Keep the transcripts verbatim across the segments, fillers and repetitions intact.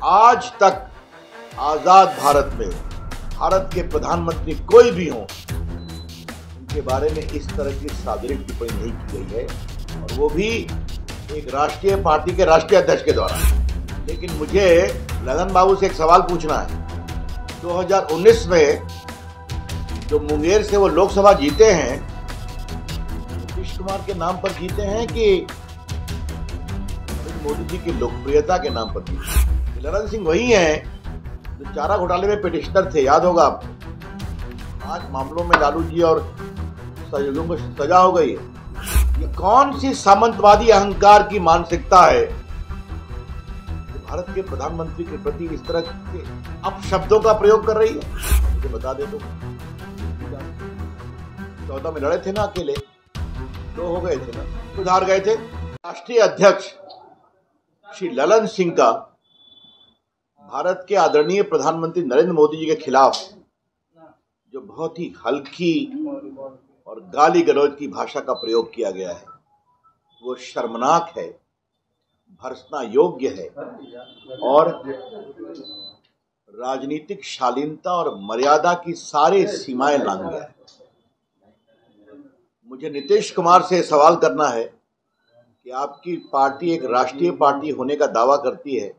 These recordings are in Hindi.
आज तक आजाद भारत में भारत के प्रधानमंत्री कोई भी हों, उनके बारे में इस तरह की सार्वजनिक टिप्पणी नहीं की गई है, और वो भी एक राष्ट्रीय पार्टी के राष्ट्रीय अध्यक्ष के द्वारा। लेकिन मुझे ललन बाबू से एक सवाल पूछना है। दो हज़ार उन्नीस में जो मुंगेर से वो लोकसभा जीते हैं, नीतीश कुमार के नाम पर जीते हैं कि मोदी जी की लोकप्रियता के नाम पर जीते? ललन सिंह वही हैं जो चारा घोटाले में पिटिशनर थे, याद होगा आपको। पांच मामलों में लालू जी और सहयोगियों को सजा हो गई है। ये कौन सी सामंतवादी अहंकार की मानसिकता है जो भारत के प्रधानमंत्री के प्रति इस तरह के अपशब्दों का प्रयोग कर रही है? मुझे बता दे दो। चौदह में लड़े थे ना, अकेले दो हो गए थे ना, सुधार गए थे। राष्ट्रीय अध्यक्ष श्री ललन सिंह का भारत के आदरणीय प्रधानमंत्री नरेंद्र मोदी जी के खिलाफ जो बहुत ही हल्की और गाली गलौज की भाषा का प्रयोग किया गया है, वो शर्मनाक है, भर्त्सना योग्य है और राजनीतिक शालीनता और मर्यादा की सारी सीमाएं लांघ गया है। मुझे नीतीश कुमार से सवाल करना है कि आपकी पार्टी एक राष्ट्रीय पार्टी होने का दावा करती है,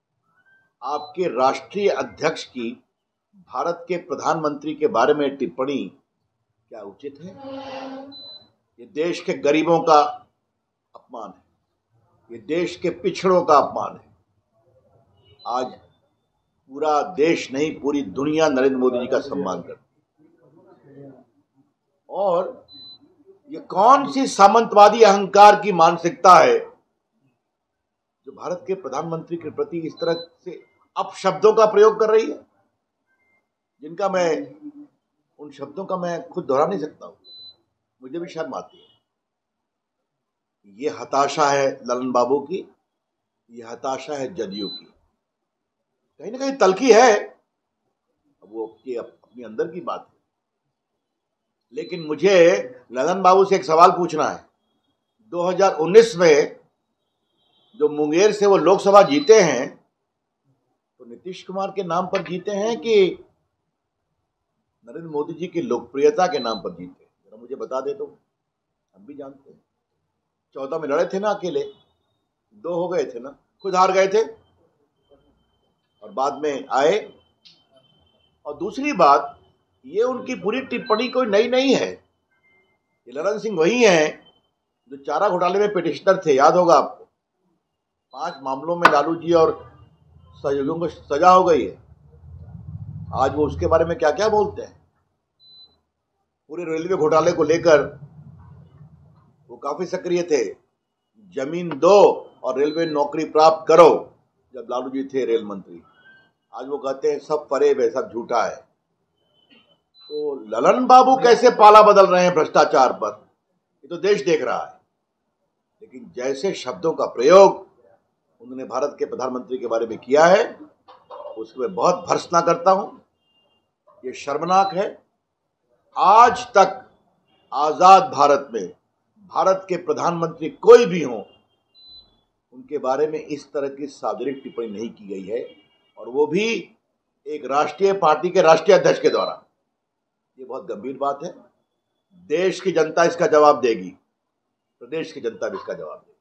आपके राष्ट्रीय अध्यक्ष की भारत के प्रधानमंत्री के बारे में टिप्पणी क्या उचित है? ये देश के गरीबों का अपमान है, ये देश के पिछड़ों का अपमान है। आज पूरा देश नहीं, पूरी दुनिया नरेंद्र मोदी जी का सम्मान करती है। और ये कौन सी सामंतवादी अहंकार की मानसिकता है जो भारत के प्रधानमंत्री के प्रति इस तरह से अपशब्दों का प्रयोग कर रही है, जिनका मैं उन शब्दों का मैं खुद दोहरा नहीं सकता हूं, मुझे भी शर्म आती है। ये हताशा है ललन बाबू की, ये हताशा है जदयू की, कहीं ना कहीं तल्खी है, वो अपनी अपनी अंदर की बात है। लेकिन मुझे ललन बाबू से एक सवाल पूछना है। दो हज़ार उन्नीस में जो मुंगेर से वो लोकसभा जीते हैं, तो नीतीश कुमार के नाम पर जीते हैं कि नरेंद्र मोदी जी की लोकप्रियता के नाम पर जीते? जरा मुझे बता दे तो, हम भी जानते हैं। चौदह में लड़े थे ना, अकेले दो हो गए थे ना, खुद हार गए थे और बाद में आए। और दूसरी बात, ये उनकी पूरी टिप्पणी कोई नई नहीं है। ये ललन सिंह वही हैं जो चारा घोटाले में पिटिशनर थे, याद होगा आपको। पांच मामलों में लालू जी और सहयोगियों को सजा हो गई है। आज वो उसके बारे में क्या क्या बोलते हैं। पूरे रेलवे घोटाले को लेकर वो काफी सक्रिय थे। जमीन दो और रेलवे नौकरी प्राप्त करो, जब लालू जी थे रेल मंत्री। आज वो कहते हैं सब फरेब है, सब झूठा है। तो ललन बाबू कैसे पाला बदल रहे हैं भ्रष्टाचार पर, ये तो देश देख रहा है। लेकिन जैसे शब्दों का प्रयोग उन्होंने भारत के प्रधानमंत्री के बारे में किया है, उसको मैं बहुत भर्त्सना करता हूं। ये शर्मनाक है। आज तक आजाद भारत में भारत के प्रधानमंत्री कोई भी हों, उनके बारे में इस तरह की सार्वजनिक टिप्पणी नहीं की गई है, और वो भी एक राष्ट्रीय पार्टी के राष्ट्रीय अध्यक्ष के द्वारा। ये बहुत गंभीर बात है। देश की जनता इसका जवाब देगी, प्रदेश की जनता भी इसका जवाब देगी।